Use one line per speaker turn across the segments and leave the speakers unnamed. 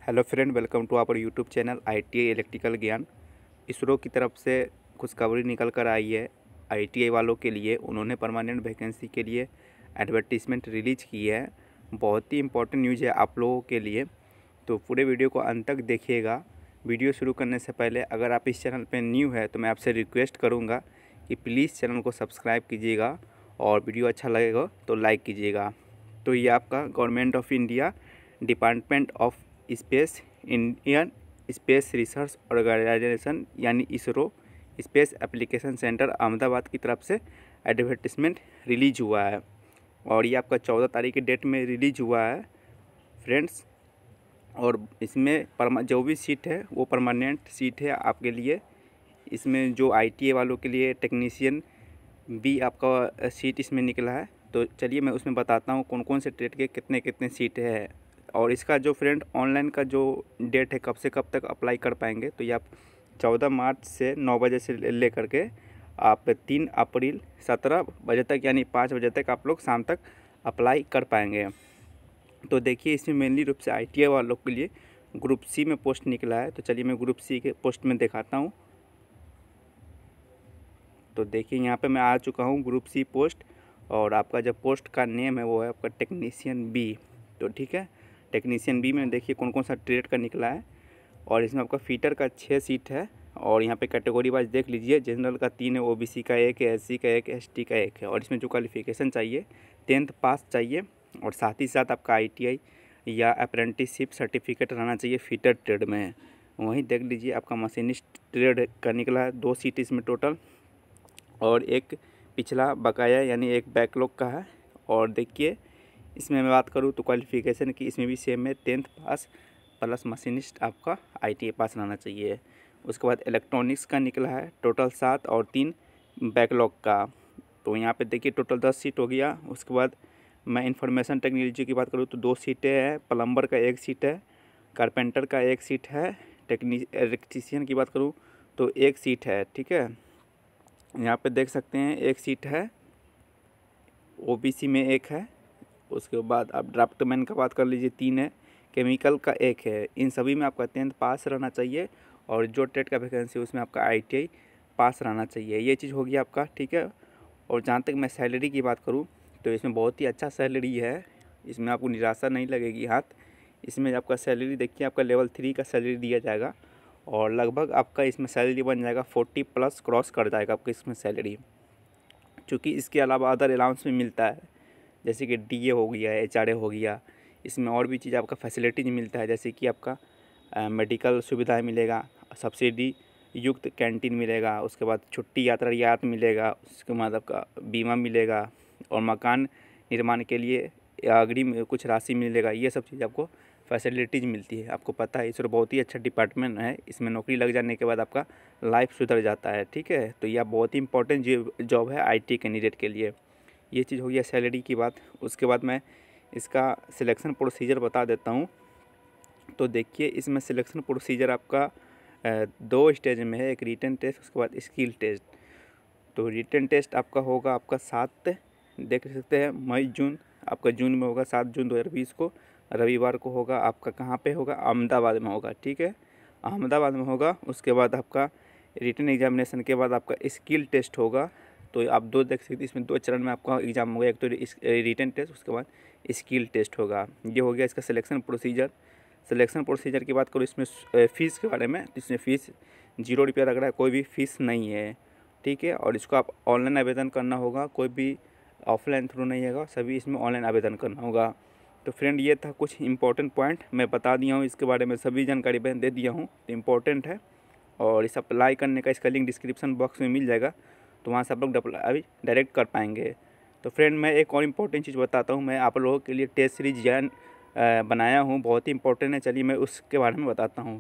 Hello friend, welcome to our YouTube channel ITI electrical ज्ञान। ISRO की तरफ से खुशखबरी निकल कर आई है ITI वालों के लिए। उन्होंने परमानेंट वैकेंसी के लिए एडवर्टीज़मेंट रिलीज़ की है। बहुत ही इंपॉर्टेंट न्यूज़ है आप लोगों के लिए, तो पूरे वीडियो को अंत तक देखिएगा। वीडियो शुरू करने से पहले अगर आप इस चैनल पर न्यू है तो मैं आपसे रिक्वेस्ट करूँगा कि प्लीज़ चैनल को सब्सक्राइब कीजिएगा और वीडियो अच्छा लगेगा तो लाइक कीजिएगा। तो ये आपका government of India, department of space, Indian space research organisation यानी ISRO, space application centre Ahmedabad की तरफ से एडवर्टीज़मेंट रिलीज हुआ है और ये आपका 14 तारीख की डेट में रिलीज हुआ है फ्रेंड्स। और इसमें जो भी सीट है वो परमानेंट सीट है आपके लिए। इसमें जो ITI वालों के लिए टेक्नीशियन भी आपका सीट इसमें निकला है। तो चलिए मैं उसमें बताता हूँ कौन कौन से ट्रेड के कितने कितने सीट है। और इसका जो फ्रेंड ऑनलाइन का जो डेट है कब से कब तक अप्लाई कर पाएंगे, तो ये आप 14 मार्च से 9 बजे से ले करके आप 3 अप्रैल 17 बजे तक यानी 5 बजे तक आप लोग शाम तक अप्लाई कर पाएंगे। तो देखिए इसमें मेनली रूप से ITI वालों के लिए ग्रुप C में पोस्ट निकला है। तो चलिए मैं ग्रुप C के पोस्ट में दिखाता हूँ। तो देखिए यहाँ पे मैं आ चुका हूँ ग्रुप C पोस्ट, और आपका जो पोस्ट का नेम है वो है आपका टेक्नीशियन B। तो ठीक है, टेक्नीशियन B में देखिए कौन कौन सा ट्रेड का निकला है। और इसमें आपका फीटर का 6 सीट है। और यहाँ पे कैटेगरी वाइज देख लीजिए, जनरल का 3 है, OBC का 1 है, SC का 1 है, ST का 1 है। और इसमें जो क्वालिफिकेशन चाहिए 10th पास चाहिए, और साथ ही साथ आपका ITI या अप्रेंटिसशिप सर्टिफिकेट रहना चाहिए फीटर ट्रेड में। वहीं देख लीजिए आपका मशीनिस्ट ट्रेड का निकला है 2 सीट इसमें टोटल, और एक पिछला बकाया यानी एक बैकलॉग का है। और देखिए इसमें मैं बात करूँ तो क्वालिफ़िकेशन की इसमें भी सेम है, 10th पास प्लस मशीनिस्ट आपका ITI पास रहना चाहिए। उसके बाद इलेक्ट्रॉनिक्स का निकला है टोटल 7 और 3 बैकलॉग का। तो यहाँ पे देखिए टोटल 10 सीट हो गया। उसके बाद मैं इंफॉर्मेशन टेक्नोलॉजी की बात करूँ तो 2 सीटें हैं, प्लम्बर का 1 सीट है, कारपेंटर का 1 सीट है, इलेक्ट्रीशियन की बात करूँ तो 1 सीट है। ठीक है, यहाँ पे देख सकते हैं 1 सीट है, OBC में 1 है। उसके बाद आप ड्राफ्टमैन का बात कर लीजिए 3 है, केमिकल का 1 है। इन सभी में आपका 10th पास रहना चाहिए, और जो ट्रेड का वैकेंसी उसमें आपका ITI पास रहना चाहिए। ये चीज़ होगी आपका। ठीक है, और जहाँ तक मैं सैलरी की बात करूँ तो इसमें बहुत ही अच्छा सैलरी है, इसमें आपको निराशा नहीं लगेगी हाथ। इसमें आपका सैलरी देखिए आपका लेवल 3 का सैलरी दिया जाएगा, और लगभग आपका इसमें सैलरी बन जाएगा 40 प्लस क्रॉस कर जाएगा आपका इसमें सैलरी। चूँकि इसके अलावा अदर अलाउंस भी मिलता है, जैसे कि DA हो गया, HRA हो गया। इसमें और भी चीज़ आपका फैसिलिटीज मिलता है, जैसे कि आपका मेडिकल सुविधाएं मिलेगा, सब्सिडी युक्त कैंटीन मिलेगा, उसके बाद छुट्टी यातायात मिलेगा, उसके बाद आपका बीमा मिलेगा, और मकान निर्माण के लिए अग्रिम कुछ राशि मिलेगा। ये सब चीज़ आपको फैसिलिटीज़ मिलती है। आपको पता है इसरो बहुत ही अच्छा डिपार्टमेंट है, इसमें नौकरी लग जाने के बाद आपका लाइफ सुधर जाता है। ठीक है, तो यह बहुत ही इंपॉर्टेंट जॉब है IT कैंडिडेट के लिए। ये चीज़ हो गया सैलरी की बात। उसके बाद मैं इसका सिलेक्शन प्रोसीजर बता देता हूँ। तो देखिए इसमें सिलेक्शन प्रोसीजर आपका 2 स्टेज में है, एक रिटन टेस्ट, उसके बाद स्किल टेस्ट। तो रिटन टेस्ट आपका होगा आपका 7 देख सकते हैं मई जून, आपका जून में होगा 7 जून 2020 को, रविवार को होगा। आपका कहाँ पे होगा? अहमदाबाद में होगा। ठीक है, अहमदाबाद में होगा। उसके बाद आपका रिटन एग्जामिनेशन के बाद आपका स्किल टेस्ट होगा। तो आप 2 देख सकते हैं, इसमें 2 चरण में आपका एग्ज़ाम होगा, एक तो रिटन टेस्ट, उसके बाद स्किल टेस्ट होगा। ये हो गया इसका सिलेक्शन प्रोसीजर। सिलेक्शन प्रोसीजर की बात करूँ इसमें फ़ीस के बारे में, तो इसमें फ़ीस 0 रुपया लग रहा है, कोई भी फ़ीस नहीं है। ठीक है, और इसको आप ऑनलाइन आवेदन करना होगा, कोई भी ऑफलाइन थ्रू नहीं होगा, सभी इसमें ऑनलाइन आवेदन करना होगा। तो फ्रेंड ये था कुछ इंपॉर्टेंट पॉइंट मैं बता दिया हूँ, इसके बारे में सभी जानकारी मैं दे दिया हूँ, तो इम्पोर्टेंट है। और इस अप्लाई करने का इसका लिंक डिस्क्रिप्शन बॉक्स में मिल जाएगा, तो वहाँ से आप लोग अभी डायरेक्ट कर पाएंगे। तो फ्रेंड मैं एक और इम्पोर्टेंट चीज़ बताता हूँ, मैं आप लोगों के लिए टेस्ट सीरीज बनाया हूँ, बहुत ही इंपॉर्टेंट है। चलिए मैं उसके बारे में बताता हूँ।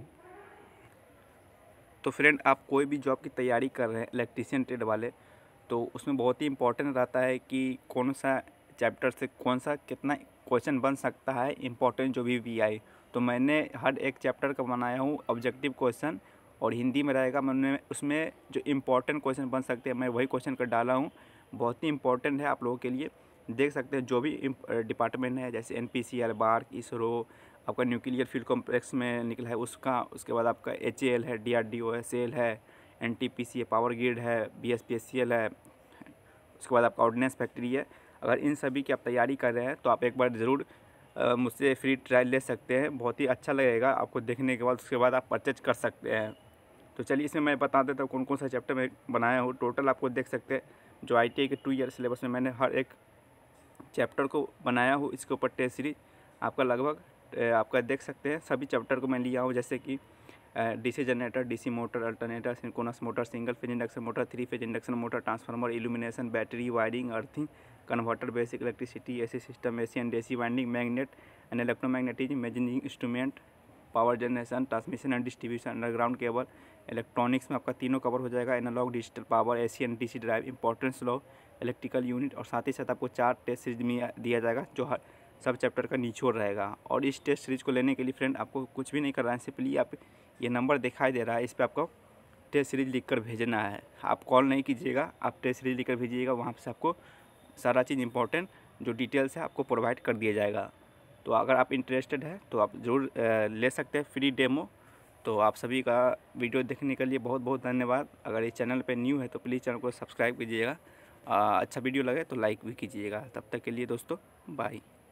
तो फ्रेंड आप कोई भी जॉब की तैयारी कर रहे हैं इलेक्ट्रीशियन ट्रेड वाले, तो उसमें बहुत ही इंपॉर्टेंट रहता है कि कौन सा चैप्टर से कौन सा कितना क्वेश्चन बन सकता है, इंपॉर्टेंट जो भी आए। तो मैंने हर एक चैप्टर का बनाया हूँ ऑब्जेक्टिव क्वेश्चन, और हिंदी में रहेगा। मैंने उसमें जो इम्पोर्टेंट क्वेश्चन बन सकते हैं मैं वही क्वेश्चन कर डाला हूँ। बहुत ही इंपॉर्टेंट है आप लोगों के लिए। देख सकते हैं जो भी डिपार्टमेंट है, जैसे NPCL, बार्क, इसरो, आपका न्यूक्लियर फ्यूल कॉम्प्लेक्स में निकला है उसका, उसके बाद आपका HAL है, DRDO है, सेल है, NTPC है, पावर ग्रिड है, BSPCL है, उसके बाद आपका ऑर्डिनेंस फैक्ट्री है। अगर इन सभी की आप तैयारी कर रहे हैं तो आप एक बार ज़रूर मुझसे फ्री ट्रायल ले सकते हैं, बहुत ही अच्छा लगेगा आपको देखने के बाद। उसके बाद आप परचेज कर सकते हैं। तो चलिए इसमें मैं बता देता हूँ कौन कौन सा चैप्टर मैं बनाया हूँ। टोटल आपको देख सकते हैं जो ITI के 2 ईयर सिलेबस में मैंने हर एक चैप्टर को बनाया हूँ। इसके ऊपर टेस्ट सीरीज आपका लगभग आपका देख सकते हैं सभी चैप्टर को मैं लिया हूँ, जैसे कि DC generator, DC motor, alternator, synchronous motor, single phase induction motor, 3 phase induction motor, transformer, illumination, battery, wiring, earthing, converter, basic electricity, AC system, AC and DC winding, magnet and electromagnetism, measuring instrument, power generation, transmission and distribution, underground cable, electronics में आपका तीनों cover हो जाएगा, analogue, digital, power, AC and DC drive, importance law, electrical unit, और साथ ही साथ आपको 4 test series में दिया जाएगा जो हर सब चैप्टर का निचोड़ रहेगा। और इस टेस्ट सीरीज को लेने के लिए फ्रेंड आपको कुछ भी नहीं करना है, सिंपली आप ये नंबर दिखाई दे रहा है, इस पर आपको टेस्ट सीरीज लिखकर भेजना है। आप कॉल नहीं कीजिएगा, आप टेस्ट सीरीज लिखकर भेजिएगा, वहाँ से आपको सारा चीज़ इंपॉर्टेंट जो डिटेल्स है आपको प्रोवाइड कर दिया जाएगा। तो अगर आप इंटरेस्टेड है तो आप ज़रूर ले सकते हैं फ्री डेमो। तो आप सभी का वीडियो देखने के लिए बहुत बहुत धन्यवाद। अगर इस चैनल पे न्यू है तो प्लीज़ चैनल को सब्सक्राइब कीजिएगा। अच्छा वीडियो लगे तो लाइक भी कीजिएगा। तब तक के लिए दोस्तों बाय।